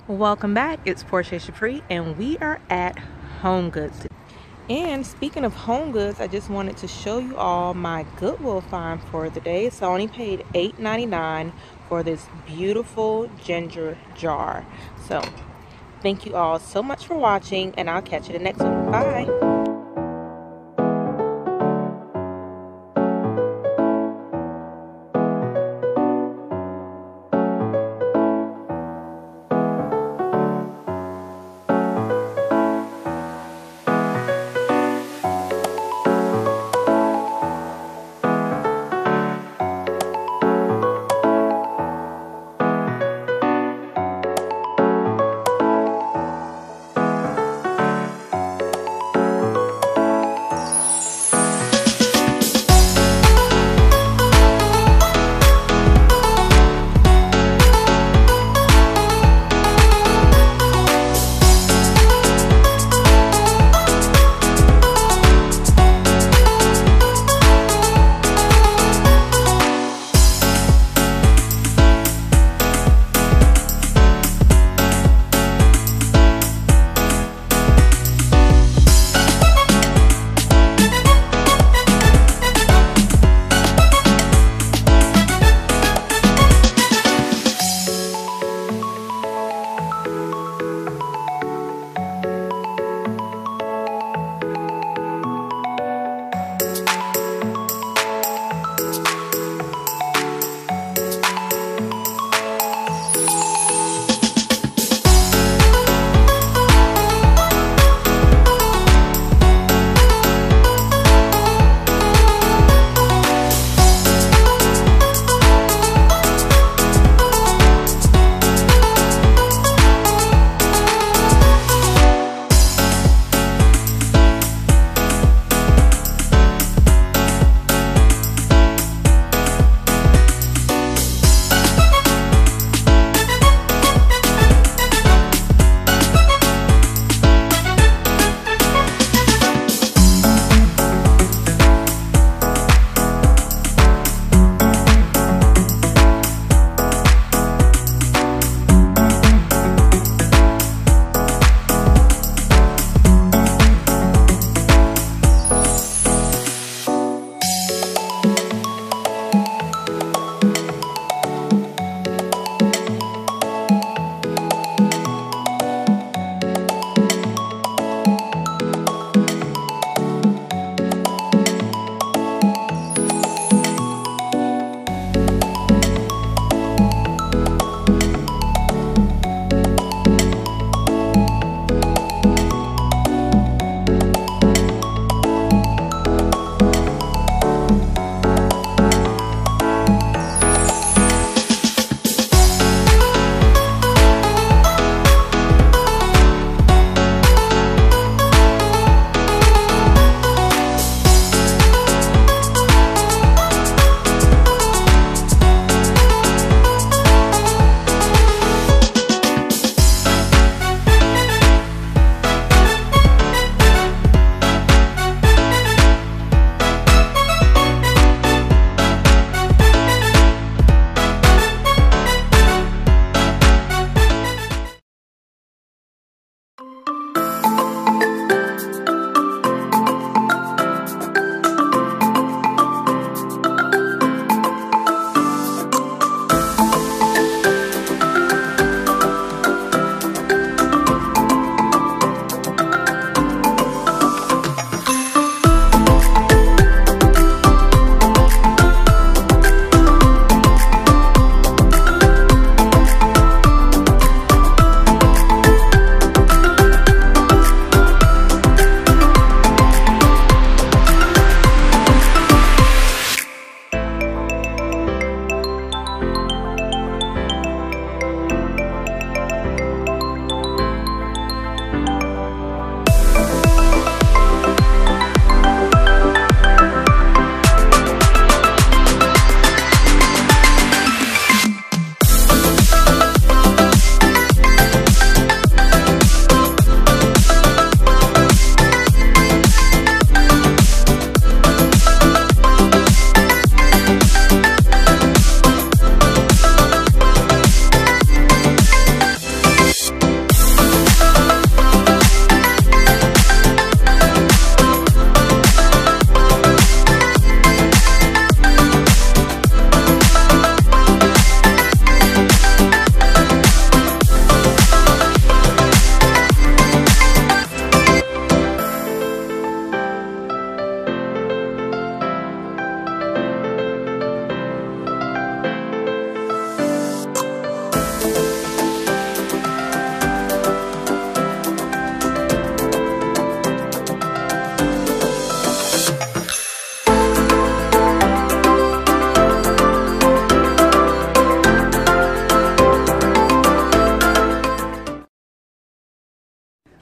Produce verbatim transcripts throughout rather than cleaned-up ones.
Welcome back. It's Portia Shapri and we are at HomeGoods. And speaking of HomeGoods, I just wanted to show you all my Goodwill find for the day. So I only paid eight ninety-nine for this beautiful ginger jar. So thank you all so much for watching, and I'll catch you in the next one. Bye.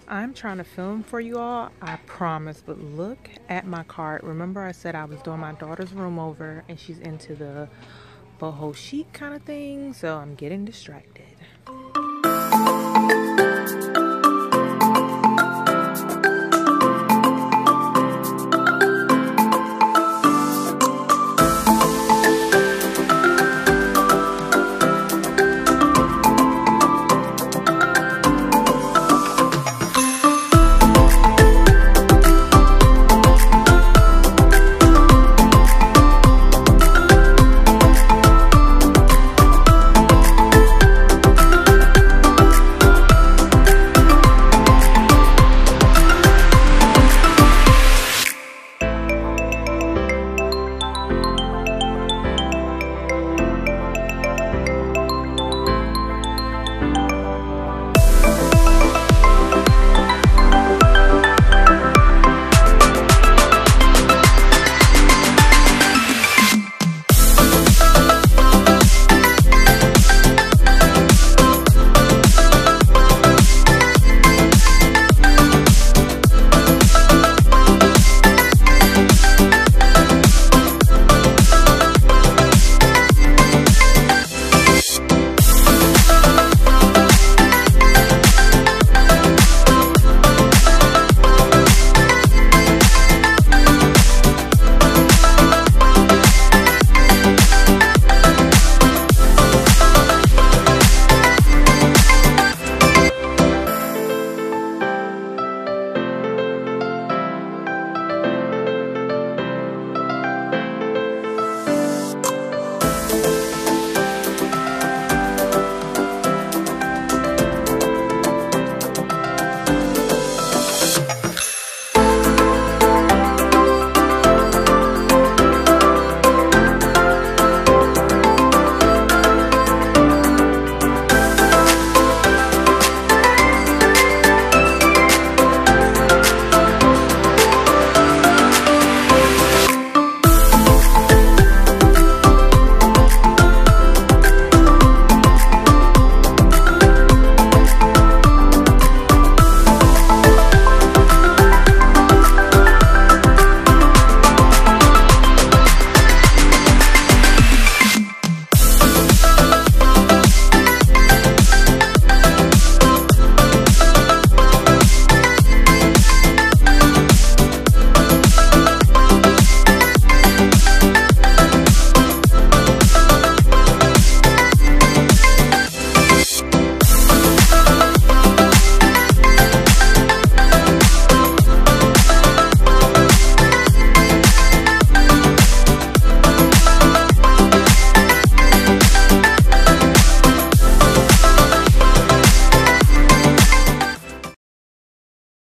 I'm trying to film for you all, I promise, but look at my cart. Remember I said I was doing my daughter's room over and she's into the boho chic kind of thing, so I'm getting distracted.